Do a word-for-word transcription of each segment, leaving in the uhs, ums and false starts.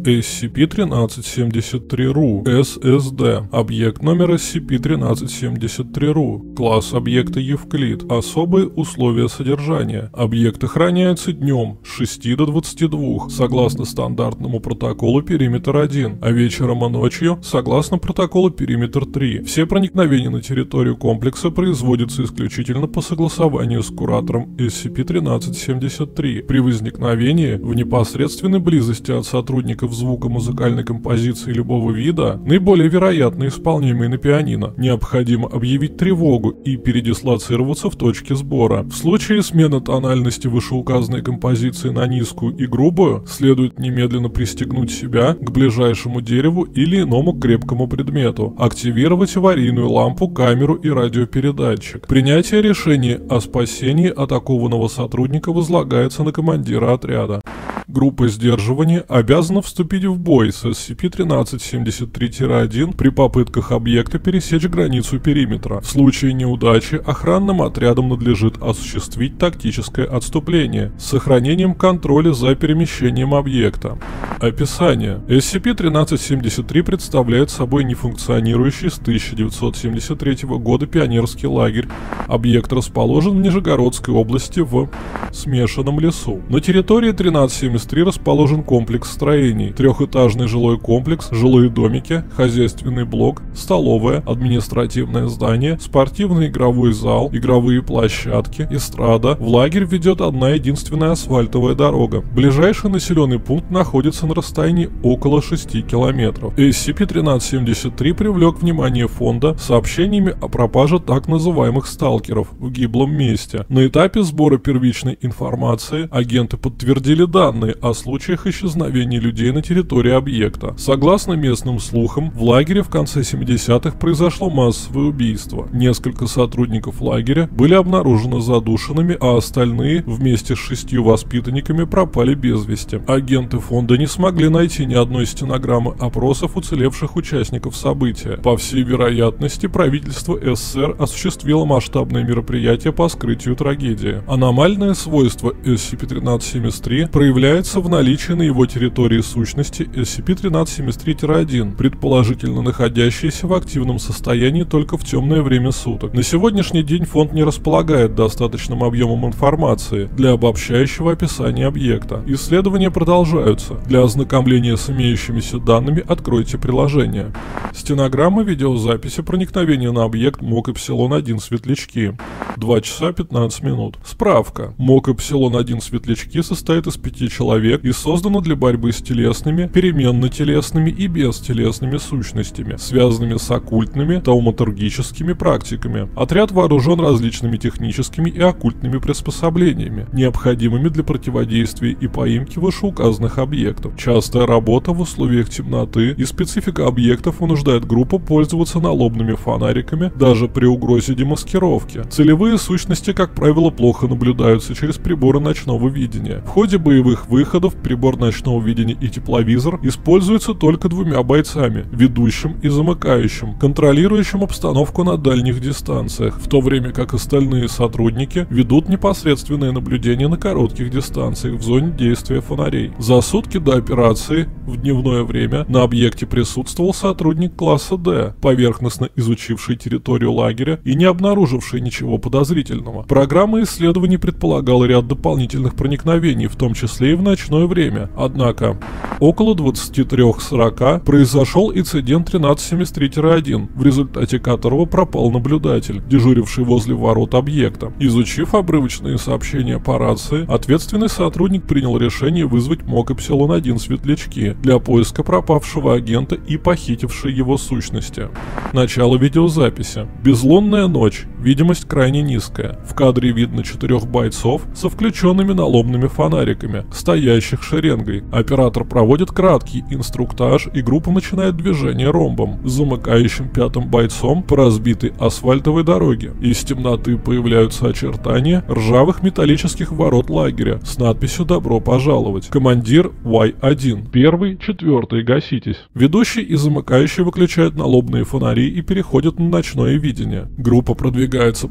эс си пи тринадцать семьдесят три ру, эс эс ди. Объект номер эс си пи тринадцать семьдесят три ру. Класс объекта Евклид. Особые условия содержания. Объект охраняется днем с шести до двадцати двух, согласно стандартному протоколу Периметр один, а вечером и ночью, согласно протоколу Периметр три. Все проникновения на территорию комплекса производятся исключительно по согласованию с куратором эс си пи тринадцать семьдесят три. При возникновении в непосредственной близости от сотрудников звукомузыкальной композиции любого вида, наиболее вероятно исполняемой на пианино, необходимо объявить тревогу и передислоцироваться в точке сбора. В случае смены тональности вышеуказанной композиции на низкую и грубую, следует немедленно пристегнуть себя к ближайшему дереву или иному крепкому предмету, активировать аварийную лампу, камеру и радиопередатчик. Принятие решения о спасении атакованного сотрудника возлагается на командира отряда. Группа сдерживания обязана вступить в бой с эс си пи тринадцать семьдесят три один при попытках объекта пересечь границу периметра. В случае неудачи охранным отрядам надлежит осуществить тактическое отступление с сохранением контроля за перемещением объекта. Описание. эс си пи тринадцать семьдесят три представляет собой нефункционирующий с тысяча девятьсот семьдесят третьего года пионерский лагерь. Объект расположен в Нижегородской области в смешанном лесу. На территории тринадцать семьдесят три расположен комплекс строений: трехэтажный жилой комплекс, жилые домики, хозяйственный блок, столовая, административное здание, спортивный игровой зал, игровые площадки, эстрада. В лагерь ведет одна единственная асфальтовая дорога. Ближайший населенный пункт находится на расстоянии около шести километров. эс си пи тринадцать семьдесят три привлек внимание фонда сообщениями о пропаже так называемых сталкеров в гиблом месте. На этапе сбора первичной информации агенты подтвердили данные о случаях исчезновения людей на территории объекта. Согласно местным слухам, в лагере в конце семидесятых произошло массовое убийство. Несколько сотрудников лагеря были обнаружены задушенными, а остальные вместе с шестью воспитанниками пропали без вести. Агенты фонда не смогли найти ни одной стенограммы опросов уцелевших участников события. По всей вероятности, правительство эс эс эс эр осуществило масштабное мероприятие по скрытию трагедии. Аномальное свойство эс си пи тринадцать семьдесят три проявляется в наличии на его территории сущности эс си пи тринадцать семьдесят три один, предположительно находящейся в активном состоянии только в темное время суток. На сегодняшний день фонд не располагает достаточным объемом информации для обобщающего описания объекта. Исследования продолжаются. Для ознакомления с имеющимися данными откройте приложение. Стенограмма видеозаписи проникновения на объект МОК Эпсилон один Светлячки. два часа пятнадцать минут. Справка. МОК Эпсилон один Светлячки состоит из пяти человек и создано для борьбы с телесными, переменно-телесными и бестелесными сущностями, связанными с оккультными, тауматургическими практиками. Отряд вооружен различными техническими и оккультными приспособлениями, необходимыми для противодействия и поимки вышеуказанных объектов. Частая работа в условиях темноты и специфика объектов вынуждает группу пользоваться налобными фонариками даже при угрозе демаскировки. Целевые сущности, как правило, плохо наблюдаются через приборы ночного видения. В ходе боевых выходов прибор ночного видения и тепловизор используются только двумя бойцами, ведущим и замыкающим, контролирующим обстановку на дальних дистанциях, в то время как остальные сотрудники ведут непосредственное наблюдение на коротких дистанциях в зоне действия фонарей. За сутки до операции в дневное время на объекте присутствовал сотрудник класса Д, поверхностно изучивший территорию лагеря и не обнаруживший ничего подозрительного. Программа исследований предполагала ряд дополнительных проникновений, в том числе и в ночное время. Однако, около двадцати трёх сорока произошел инцидент тринадцать семьдесят три один, в результате которого пропал наблюдатель, дежуривший возле ворот объекта. Изучив обрывочные сообщения по рации, ответственный сотрудник принял решение вызвать МОК Эпсилон один Светлячки для поиска пропавшего агента и похитившей его сущности. Начало видеозаписи. Безлунная ночь. Видимость крайне низкая. В кадре видно четырех бойцов со включенными налобными фонариками, стоящих шеренгой. Оператор проводит краткий инструктаж, и группа начинает движение ромбом, замыкающим пятым бойцом по разбитой асфальтовой дороге. Из темноты появляются очертания ржавых металлических ворот лагеря с надписью «Добро пожаловать». Командир уай один. Первый, четвертый, гаситесь. Ведущий и замыкающий выключают налобные фонари и переходят на ночное видение. Группа продвигается по асфальту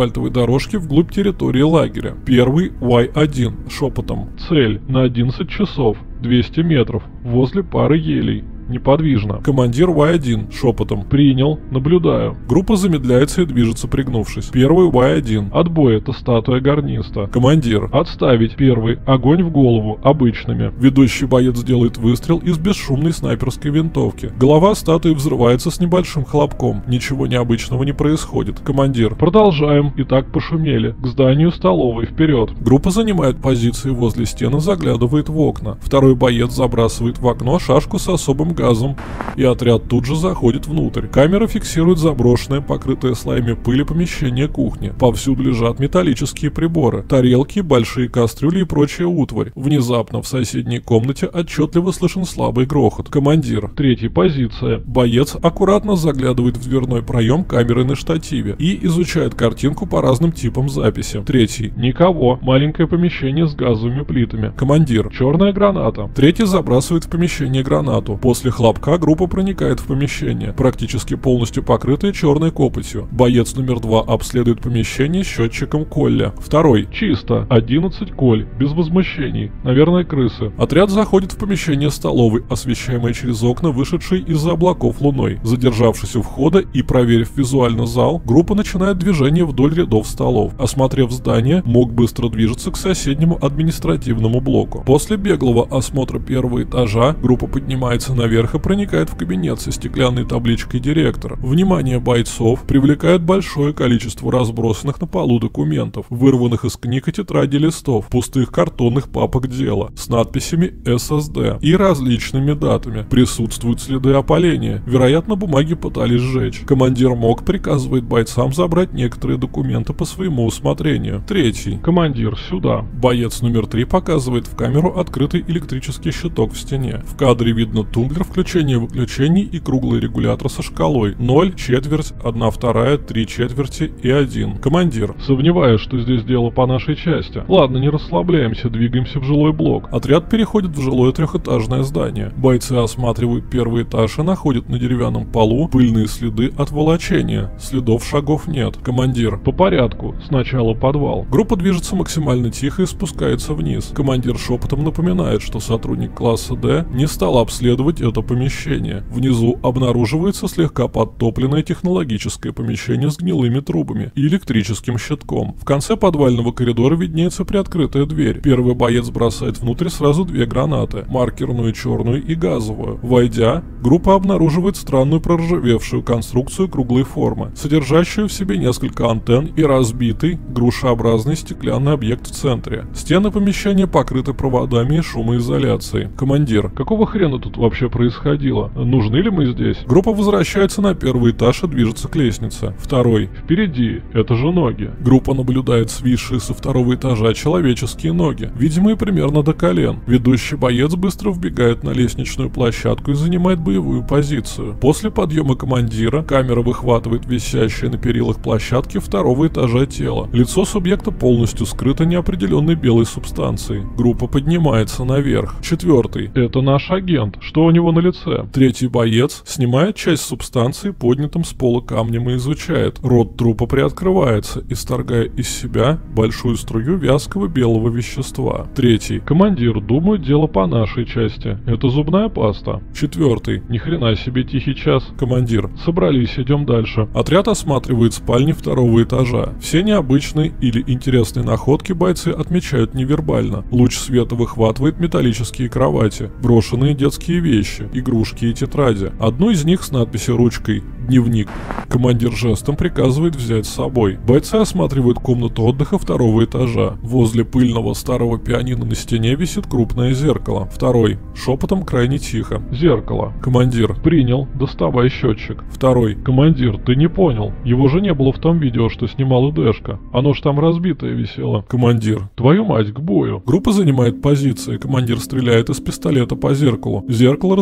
асфальтовой дорожке вглубь территории лагеря. Первый уай один шепотом. Цель на одиннадцать часов, двести метров, возле пары елей. Неподвижно. Командир уай один шепотом. Принял. Наблюдаю. Группа замедляется и движется, пригнувшись. Первый уай один. Отбой, это статуя гарниста. Командир. Отставить. Первый. Огонь в голову. Обычными. Ведущий боец делает выстрел из бесшумной снайперской винтовки. Голова статуи взрывается с небольшим хлопком. Ничего необычного не происходит. Командир. Продолжаем. Итак, пошумели. К зданию столовой. Вперед. Группа занимает позиции возле стены, заглядывает в окна. Второй боец забрасывает в окно шашку с особым газом, и отряд тут же заходит внутрь. Камера фиксирует заброшенное, покрытое слоями пыли помещение кухни. Повсюду лежат металлические приборы, тарелки, большие кастрюли и прочая утварь. Внезапно в соседней комнате отчетливо слышен слабый грохот. Командир. Третья позиция. Боец аккуратно заглядывает в дверной проем камеры на штативе и изучает картинку по разным типам записи. Третий. Никого. Маленькое помещение с газовыми плитами. Командир. Черная граната. Третий забрасывает в помещение гранату. После После хлопка группа проникает в помещение, практически полностью покрытое черной копотью. Боец номер два обследует помещение счетчиком Колля. Второй. Чисто. одиннадцать коль. Без возмущений. Наверное, крысы. Отряд заходит в помещение столовой, освещаемое через окна, вышедшей из-за облаков луной. Задержавшись у входа и проверив визуально зал, группа начинает движение вдоль рядов столов. Осмотрев здание, МОК быстро движется к соседнему административному блоку. После беглого осмотра первого этажа группа поднимается наверх и проникает в кабинет со стеклянной табличкой директора. Внимание бойцов привлекает большое количество разбросанных на полу документов, вырванных из книг и тетрадей листов, пустых картонных папок дела с надписями эс эс дэ и различными датами. Присутствуют следы опаления. Вероятно, бумаги пытались сжечь. Командир МОК приказывает бойцам забрать некоторые документы по своему усмотрению. Третий. Командир, сюда. Боец номер три показывает в камеру открытый электрический щиток в стене. В кадре видно тумблер включения-выключений и круглый регулятор со шкалой ноль, четверть, одна вторая, три четверти и один. Командир. Сомневаюсь, что здесь дело по нашей части. Ладно, не расслабляемся, двигаемся в жилой блок. Отряд переходит в жилое трехэтажное здание. Бойцы осматривают первый этаж и находят на деревянном полу пыльные следы от волочения. Следов шагов нет. Командир. По порядку. Сначала подвал. Группа движется максимально тихо и спускается вниз. Командир шепотом напоминает, что сотрудник класса Д не стал обследовать это помещение. Внизу обнаруживается слегка подтопленное технологическое помещение с гнилыми трубами и электрическим щитком. В конце подвального коридора виднеется приоткрытая дверь. Первый боец бросает внутрь сразу две гранаты, маркерную черную и газовую. Войдя, группа обнаруживает странную проржавевшую конструкцию круглой формы, содержащую в себе несколько антенн и разбитый, грушеобразный стеклянный объект в центре. Стены помещения покрыты проводами и шумоизоляцией. Командир, какого хрена тут вообще происходило? Нужны ли мы здесь? Группа возвращается на первый этаж и движется к лестнице. Второй. Впереди. Это же ноги. Группа наблюдает свисшие со второго этажа человеческие ноги, видимые примерно до колен. Ведущий боец быстро вбегает на лестничную площадку и занимает боевую позицию. После подъема командира камера выхватывает висящее на перилах площадки второго этажа тело. Лицо субъекта полностью скрыто неопределенной белой субстанцией. Группа поднимается наверх. Четвертый. Это наш агент. Что у него на лице? Третий боец снимает часть субстанции поднятым с пола камнем и изучает. Рот трупа приоткрывается, исторгая из себя большую струю вязкого белого вещества. Третий. Командир, думаю, дело по нашей части. Это зубная паста. Четвертый. Ни хрена себе тихий час. Командир. Собрались, идем дальше. Отряд осматривает спальни второго этажа. Все необычные или интересные находки бойцы отмечают невербально. Луч света выхватывает металлические кровати, брошенные детские вещи, игрушки и тетради. Одну из них с надписью ручкой «Дневник». Командир жестом приказывает взять с собой. Бойцы осматривают комнату отдыха второго этажа. Возле пыльного старого пианино на стене висит крупное зеркало. Второй. Шепотом крайне тихо. Зеркало. Командир. Принял. Доставай счетчик. Второй. Командир, ты не понял. Его же не было в том видео, что снимал Дэшка. Оно ж там разбитое висело. Командир. Твою мать, к бою. Группа занимает позиции. Командир стреляет из пистолета по зеркалу. Зеркало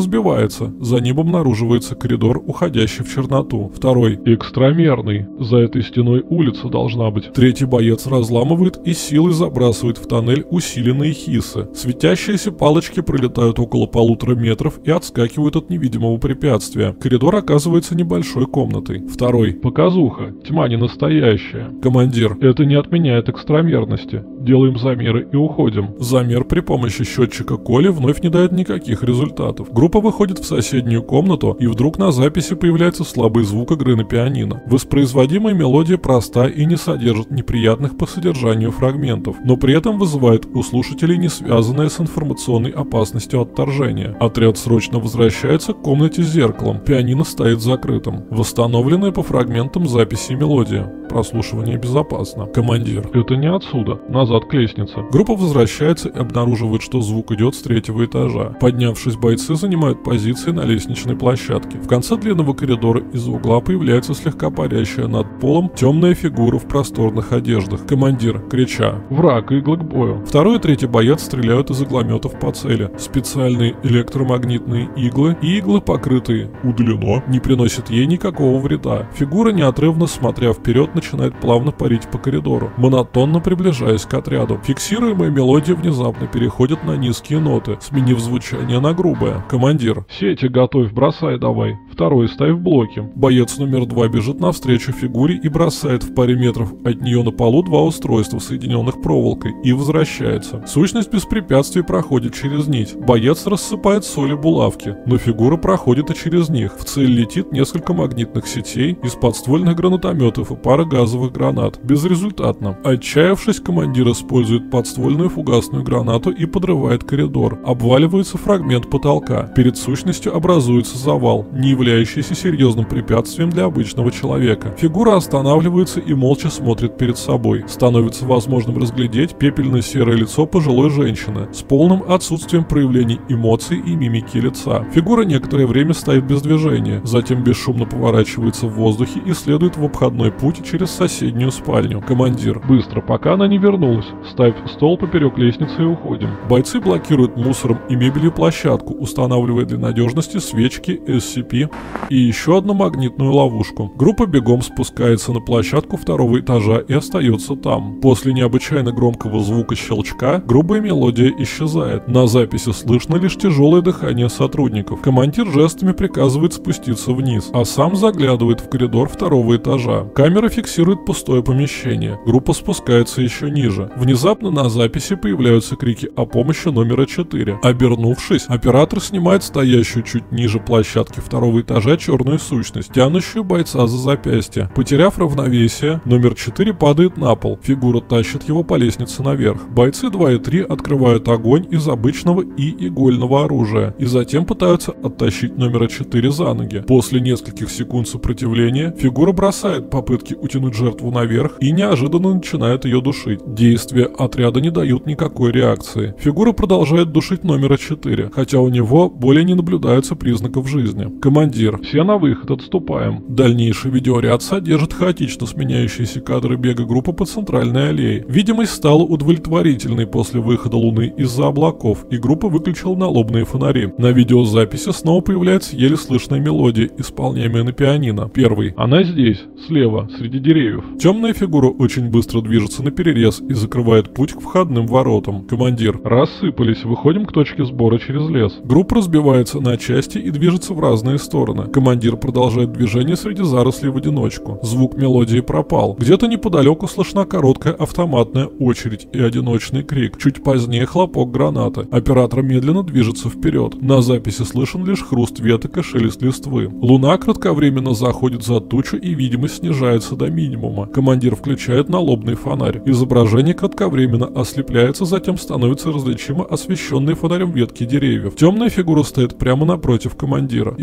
разбивается. За ним обнаруживается коридор, уходящий в черноту. Второй. Экстрамерный. За этой стеной улица должна быть. Третий боец разламывает и силой забрасывает в тоннель усиленные хисы. Светящиеся палочки пролетают около полутора метров и отскакивают от невидимого препятствия. Коридор оказывается небольшой комнатой. Второй. Показуха. Тьма не настоящая. Командир. Это не отменяет экстрамерности. Делаем замеры и уходим. Замер при помощи счетчика Коли вновь не дает никаких результатов. Группа выходит в соседнюю комнату, и вдруг на записи появляется слабый звук игры на пианино. Воспроизводимая мелодия проста и не содержит неприятных по содержанию фрагментов, но при этом вызывает у слушателей не связанное с информационной опасностью отторжения. Отряд срочно возвращается к комнате с зеркалом. Пианино стоит закрытым. Восстановленная по фрагментам записи мелодия. Прослушивание безопасно. Командир. Это не отсюда. Назад к лестнице. Группа возвращается и обнаруживает, что звук идет с третьего этажа. Поднявшись, бойцы занимают позиции на лестничной площадке. В конце длинного коридора из угла появляется слегка парящая над полом темная фигура в просторных одеждах. Командир, крича: «Враг, игла к бою!» Второй и третий боец стреляют из иглометов по цели. Специальные электромагнитные иглы и иглы, покрытые «удалено», не приносят ей никакого вреда. Фигура, неотрывно смотря вперед, начинает плавно парить по коридору, монотонно приближаясь к отряду. Фиксируемая мелодия внезапно переходит на низкие ноты, сменив звучание на грубое. Командир. Сети готовь, бросай давай. Второй ставь блоки. Боец номер два бежит навстречу фигуре и бросает в паре метров от нее на полу два устройства, соединенных проволокой, и возвращается. Сущность без препятствий проходит через нить. Боец рассыпает соли булавки, но фигура проходит и через них. В цель летит несколько магнитных сетей из подствольных гранатометов и пара газовых гранат. Безрезультатно. Отчаявшись, командир использует подствольную фугасную гранату и подрывает коридор. Обваливается фрагмент потолка. Перед сущностью образуется завал, не являющийся серьезным препятствием для обычного человека. Фигура останавливается и молча смотрит перед собой. Становится возможным разглядеть пепельно-серое лицо пожилой женщины с полным отсутствием проявлений эмоций и мимики лица. Фигура некоторое время стоит без движения, затем бесшумно поворачивается в воздухе и следует в обходной путь через соседнюю спальню. Командир. Быстро, пока она не вернулась. Ставь стол поперек лестницы и уходим. Бойцы блокируют мусором и мебелью площадку, устанавливая для надежности свечки, эс си пи и еще одну магнитную ловушку. Группа бегом спускается на площадку второго этажа и остается там. После необычайно громкого звука щелчка грубая мелодия исчезает. На записи слышно лишь тяжелое дыхание сотрудников. Командир жестами приказывает спуститься вниз, а сам заглядывает в коридор второго этажа. Камера фиксирует пустое помещение. Группа спускается еще ниже. Внезапно на записи появляются крики о помощи номера четыре. Обернувшись, оператор снимает стоящую чуть ниже площадки второго этажа черную сущность, тянущую бойца за запястье. Потеряв равновесие, номер четыре падает на пол. Фигура тащит его по лестнице наверх. Бойцы два и три открывают огонь из обычного и игольного оружия и затем пытаются оттащить номера четыре за ноги. После нескольких секунд сопротивления фигура бросает попытки утянуть жертву наверх и неожиданно начинает ее душить. Действия отряда не дают никакой реакции. Фигура продолжает душить номера четыре, хотя у него более не наблюдается признаков жизни. Командир. Все на выход, отступаем. Дальнейший видеоряд содержит хаотично сменяющиеся кадры бега группы по центральной аллее. Видимость стала удовлетворительной после выхода Луны из-за облаков, и группа выключила налобные фонари. На видеозаписи снова появляется еле слышная мелодия, исполняемая на пианино. Первый. Она здесь, слева, среди деревьев. Темная фигура очень быстро движется на перерез и закрывает путь к входным воротам. Командир. Рассыпались, выходим к точке сбора через лес. Группа разбивается на части и движется в разные стороны. Командир продолжает движение среди зарослей в одиночку. Звук мелодии пропал. Где-то неподалеку слышна короткая автоматная очередь и одиночный крик. Чуть позднее хлопок гранаты. Оператор медленно движется вперед. На записи слышен лишь хруст веток и шелест листвы. Луна кратковременно заходит за тучу и видимость снижается до минимума. Командир включает налобный фонарь. Изображение кратковременно ослепляется, затем становится различимо освещенной фонарем ветки деревьев. Темная фигура стоит прямо напротив командира. Из ниоткуда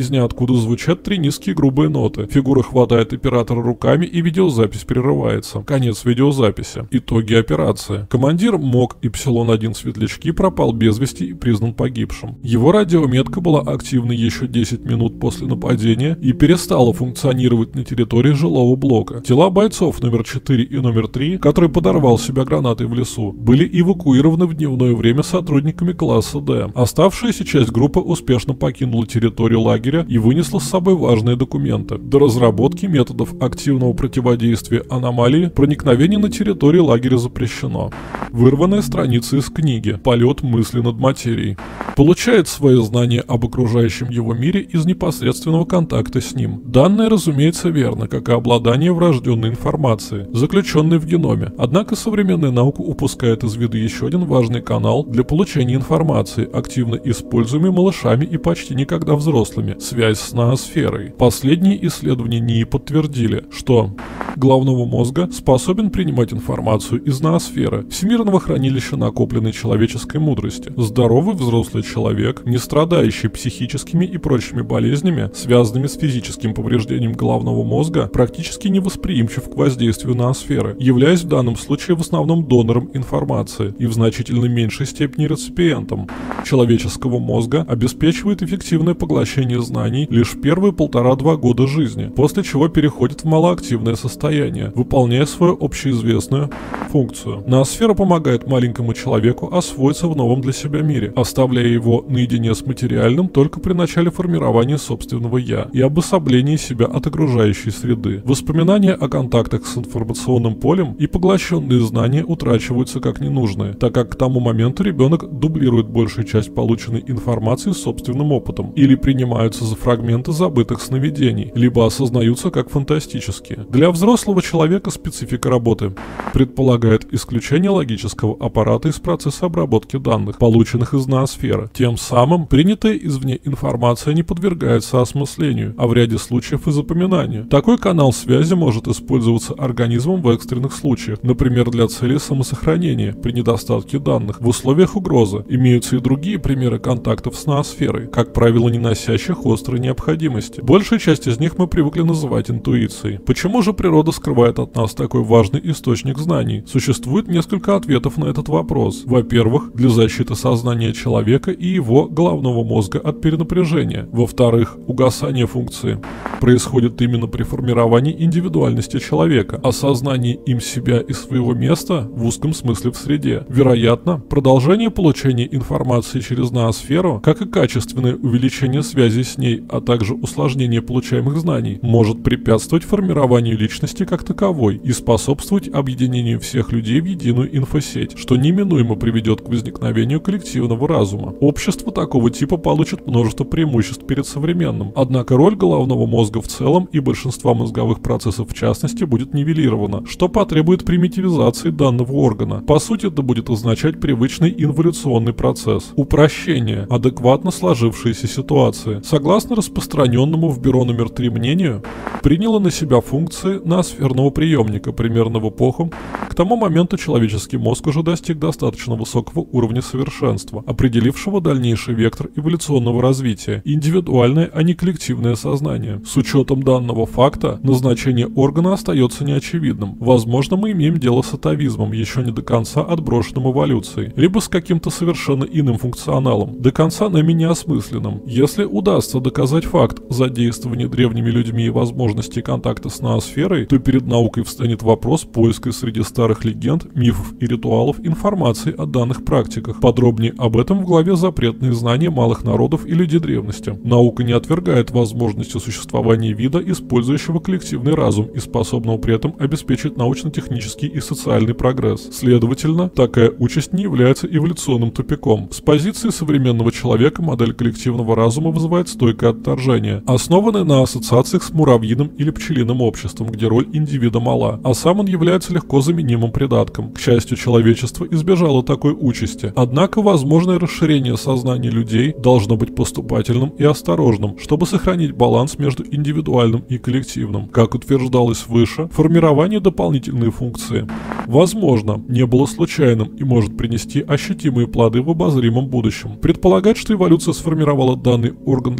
откуда звучат три низкие грубые ноты. Фигура хватает оператора руками, и видеозапись прерывается. Конец видеозаписи. Итоги операции. Командир МОК Ипсилон один Светлячки пропал без вести и признан погибшим. Его радиометка была активна еще десять минут после нападения и перестала функционировать на территории жилого блока. Тела бойцов номер четыре и номер три, который подорвал себя гранатой в лесу, были эвакуированы в дневное время сотрудниками класса Д. Оставшаяся часть группы успешно покинула территорию лагеря и вынесла с собой важные документы. До разработки методов активного противодействия аномалии проникновение на территорию лагеря запрещено. Вырванная страница из книги «Полет мысли над материей». Получает свои знания об окружающем его мире из непосредственного контакта с ним. Данное, разумеется, верно, как и обладание врожденной информацией, заключенной в геноме. Однако современная наука упускает из виду еще один важный канал для получения информации, активно используемый малышами и почти никогда взрослыми – связь с ноосферой. Последние исследования НИИ подтвердили, что головного мозга способен принимать информацию из ноосферы, всемирного хранилища накопленной человеческой мудрости. Здоровый взрослый человек, не страдающий психическими и прочими болезнями, связанными с физическим повреждением головного мозга, практически невосприимчив к воздействию ноосферы, являясь в данном случае в основном донором информации и в значительно меньшей степени реципиентом. Человеческого мозга обеспечивает эффективное поглощение знаний лишь в первые полтора-два года жизни, после чего переходит в малоактивное состояние, выполняя свою общеизвестную функцию. Ноосфера помогает маленькому человеку освоиться в новом для себя мире, оставляя его наедине с материальным только при начале формирования собственного «я» и обособлении себя от окружающей среды. Воспоминания о контактах с информационным полем и поглощенные знания утрачиваются как ненужные, так как к тому моменту ребенок дублирует большую часть полученной информации собственным опытом или принимаются за фрагменты забытых сновидений, либо осознаются как фантастические. Для взрослого человека специфика работы предполагает исключение логического аппарата из процесса обработки данных, полученных из ноосферы. Тем самым принятая извне информация не подвергается осмыслению, а в ряде случаев и запоминанию. Такой канал связи может использоваться организмом в экстренных случаях, например, для целей самосохранения при недостатке данных. В условиях угрозы имеются и другие примеры контактов с ноосферой, как правило, не носящих острой необходимости. Большая часть из них мы привыкли называть интуицией. Почему же природа скрывает от нас такой важный источник знаний? Существует несколько ответов на этот вопрос. Во-первых, для защиты сознания человека и его головного мозга от перенапряжения. Во-вторых, угасание функции происходит именно при формировании индивидуальности человека, осознании им себя и своего места в узком смысле в среде. Вероятно, продолжение получения информации через ноосферу, как и качественное увеличение связи с ней, а также усложнение получаемых знаний, может препятствовать формированию личности как таковой и способствовать объединению всех людей в единую инфосеть, что неминуемо приведет к возникновению коллективного разума. Общество такого типа получит множество преимуществ перед современным, однако роль головного мозга в целом и большинства мозговых процессов в частности будет нивелирована, что потребует примитивизации данного органа. По сути, это будет означать привычный инволюционный процесс, упрощение адекватно сложившейся ситуации. Согласно распространенному в бюро номер три мнению, приняло на себя функции ноосферного приемника примерно в эпоху. К тому моменту человеческий мозг уже достиг достаточно высокого уровня совершенства, определившего дальнейший вектор эволюционного развития – индивидуальное, а не коллективное сознание. С учетом данного факта, назначение органа остается неочевидным. Возможно, мы имеем дело с атовизмом, еще не до конца отброшенным эволюцией, либо с каким-то совершенно иным функционалом, до конца нами неосмысленным. Если удастся доказать факт задействования древними людьми и возможности контакта с ноосферой, то перед наукой встанет вопрос поиска среди старых легенд, мифов и ритуалов информации о данных практиках. Подробнее об этом в главе «Запретные знания малых народов и людей древности». Наука не отвергает возможности существования вида, использующего коллективный разум и способного при этом обеспечить научно-технический и социальный прогресс. Следовательно, такая участь не является эволюционным тупиком. С позиции современного человека модель коллективного разума вызывает стойкое отторжение, основанное на ассоциациях с муравьиным или пчелиным обществом, где роль индивида мала, а сам он является легко заменимым придатком. К счастью, человечество избежало такой участи. Однако возможное расширение сознания людей должно быть поступательным и осторожным, чтобы сохранить баланс между индивидуальным и коллективным. Как утверждалось выше, формирование дополнительной функции, возможно, не было случайным и может принести ощутимые плоды в обозримом будущем. Предполагать, что эволюция сформировала данный орган для будущего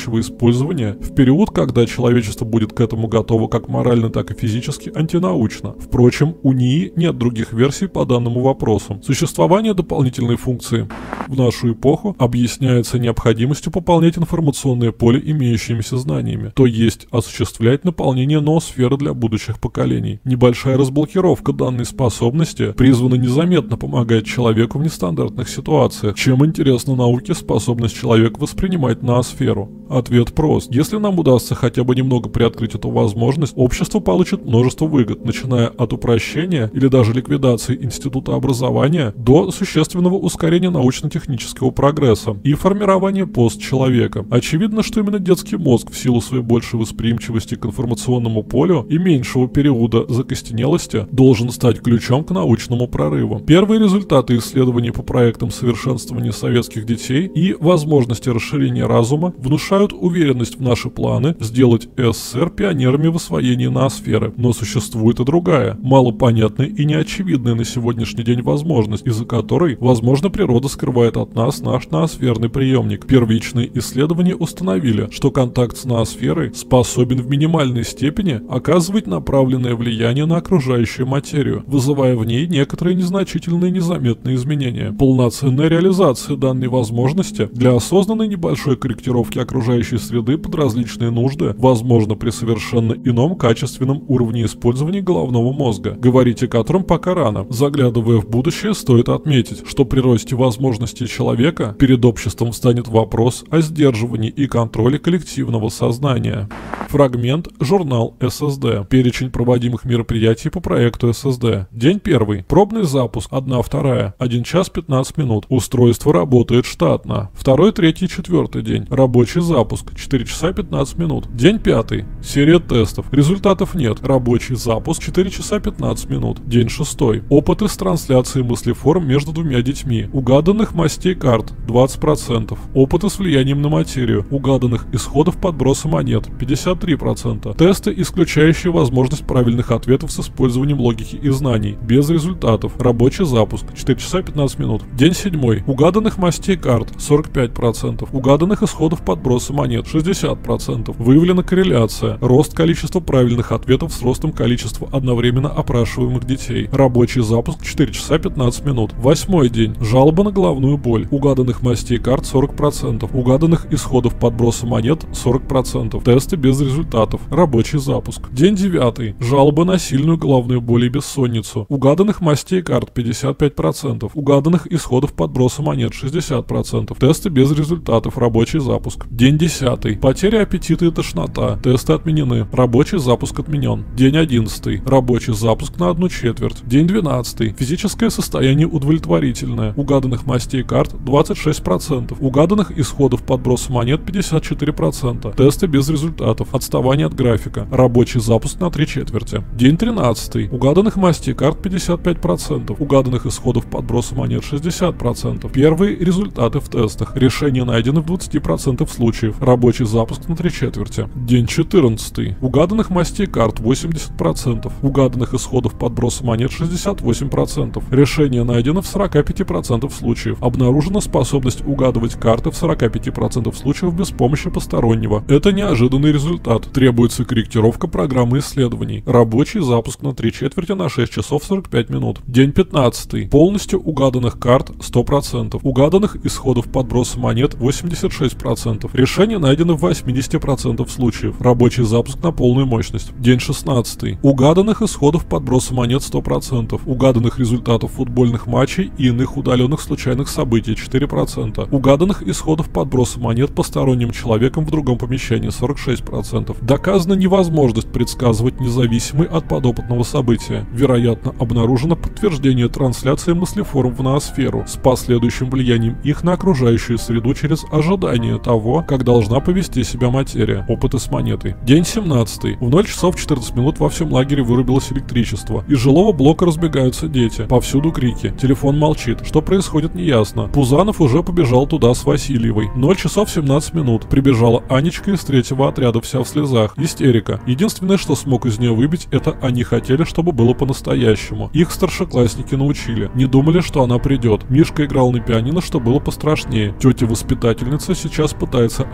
последующего использования в период, когда человечество будет к этому готово как морально, так и физически, антинаучно. Впрочем, у НИИ нет других версий по данному вопросу. Существование дополнительной функции в нашу эпоху объясняется необходимостью пополнять информационное поле имеющимися знаниями, то есть осуществлять наполнение ноосферы для будущих поколений. Небольшая разблокировка данной способности призвана незаметно помогать человеку в нестандартных ситуациях. Чем интересна науке способность человека воспринимать ноосферу? Ответ прост. Если нам удастся хотя бы немного приоткрыть эту возможность, общество получит множество выгод, начиная от упрощения или даже ликвидации института образования до существенного ускорения научно-технического прогресса и формирования постчеловека. Очевидно, что именно детский мозг в силу своей большей восприимчивости к информационному полю и меньшего периода закостенелости должен стать ключом к научному прорыву. Первые результаты исследований по проектам совершенствования советских детей и возможности расширения разума внушают уверенность в наши планы сделать СССР пионерами в освоении ноосферы. Но существует и другая, малопонятная и неочевидная на сегодняшний день возможность, из-за которой, возможно, природа скрывает от нас наш ноосферный приемник. Первичные исследования установили, что контакт с ноосферой способен в минимальной степени оказывать направленное влияние на окружающую материю, вызывая в ней некоторые незначительные незаметные изменения. Полноценная реализация данной возможности для осознанной небольшой корректировки окружающей среды под различные нужды возможно при совершенно ином качественном уровне использования головного мозга, говорить о котором пока рано. Заглядывая в будущее, стоит отметить, что при росте возможностей человека перед обществом встанет вопрос о сдерживании и контроле коллективного сознания. Фрагмент «Журнал ССД». Перечень проводимых мероприятий по проекту ССД. День первый. Пробный запуск. одна вторая. один час пятнадцать минут. Устройство работает штатно. Второй, третий, четвертый день. Рабочий запуск. четыре часа пятнадцать минут. День пятый. Серия тестов. Результатов нет. Рабочий запуск. четыре часа пятнадцать минут. День шестой. Опыты с трансляцией мыслеформ между двумя детьми. Угаданных мастей карт. двадцать процентов. Опыты с влиянием на материю. Угаданных исходов подброса монет. пятьдесят три процента. Тесты, исключающие возможность правильных ответов с использованием логики и знаний. Без результатов. Рабочий запуск. четыре часа пятнадцать минут. День седьмой. Угаданных мастей карт. сорок пять процентов. Угаданных исходов подброса монет. шестьдесят процентов. Выявлена корреляция. Рост количества правильных ответов с ростом количества одновременно опрашиваемых детей. Рабочий запуск. четыре часа пятнадцать минут. Восьмой день. Жалоба на головную боль. Угаданных мастей карт сорок процентов. Угаданных исходов подброса монет сорок процентов. Тесты без результатов. Рабочий запуск. День девятый. Жалоба на сильную головную боль и бессонницу. Угаданных мастей карт пятьдесят пять процентов. Угаданных исходов подброса монет шестьдесят процентов. Тесты без результатов. Рабочий запуск. День десятый. Потеря аппетита и тошнота. Тесты отменены. Рабочий запуск отменен. День одиннадцатый. Рабочий запуск на одну четверть. День двенадцатый. Физическое состояние удовлетворительное. Угаданных мастей карт двадцать шесть процентов. Угаданных исходов подброса монет пятьдесят четыре процента. Тесты без результатов. Отставание от графика. Рабочий запуск на три четверти. День тринадцатый. Угаданных мастей карт пятьдесят пять процентов. Угаданных исходов подброса монет шестьдесят процентов. Первые результаты в тестах. Решение найдено в двадцати процентах случаев. Рабочий запуск на три четверти. День четырнадцатый. Угаданных мастей карт восемьдесят процентов. Угаданных исходов подброса монет шестьдесят восемь процентов. Решение найдено в сорока пяти процентах случаев. Обнаружена способность угадывать карты в сорока пяти процентах случаев без помощи постороннего. Это неожиданный результат. Требуется корректировка программы исследований. Рабочий запуск на три четверти на шесть часов сорок пять минут. День пятнадцатый. Полностью угаданных карт сто процентов. Угаданных исходов подброса монет восемьдесят шесть процентов. Решение найдено в восьмидесяти процентах случаев. Рабочий запуск на полную мощность. День шестнадцатый. Угаданных исходов подброса монет сто процентов. Угаданных результатов футбольных матчей и иных удаленных случайных событий четыре процента. Угаданных исходов подброса монет посторонним человеком в другом помещении сорок шесть процентов. Доказана невозможность предсказывать независимый от подопытного события. Вероятно, обнаружено подтверждение трансляции мыслеформ в ноосферу с последующим влиянием их на окружающую среду через ожидание того, как должна повести себя материя. Опыты с монетой. День семнадцатый. В ноль часов четырнадцать минут во всем лагере вырубилось электричество. Из жилого блока разбегаются дети. Повсюду крики. Телефон молчит. Что происходит, неясно. Пузанов уже побежал туда с Васильевой. ноль часов семнадцать минут. Прибежала Анечка из третьего отряда, вся в слезах. Истерика. Единственное, что смог из нее выбить, это они хотели, чтобы было по-настоящему. Их старшеклассники научили. Не думали, что она придет. Мишка играл на пианино, что было пострашнее. Тетя-воспитательница сейчас пытается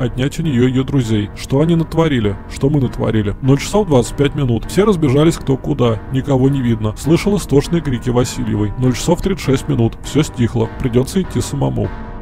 отнять у нее ее друзей. Что они натворили? Что мы натворили? ноль часов двадцать пять минут. Все разбежались кто куда. Никого не видно. Слышал истошные крики Васильевой. ноль часов тридцать шесть минут. Все стихло. Придется идти самому.